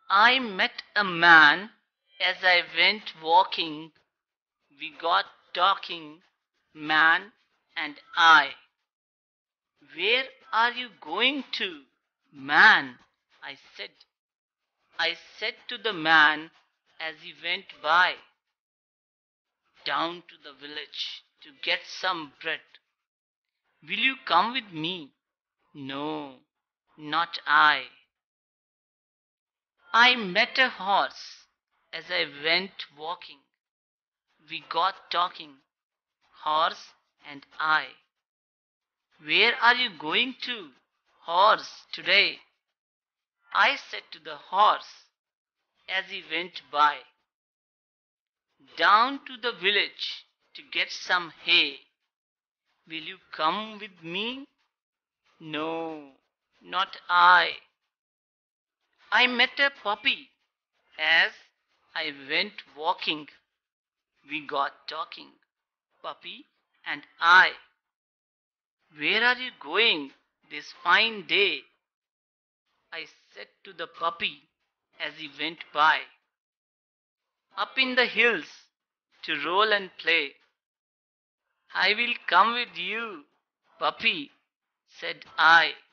I met a man as I went walking. We got talking, man and I. Where are you going to, man? I said. I said to the man as he went by. Down to the village to get some bread. Will you come with me? No, not I. I met a horse as I went walking. We got talking, horse and I. Where are you going to, horse, today? I said to the horse as he went by. Down to the village to get some hay. Will you come with me? No, not I. I met a puppy as I went walking. We got talking, puppy and I. Where are you going this fine day? I said to the puppy as he went by. Up in the hills to roll and play. I will come with you, puppy, said I.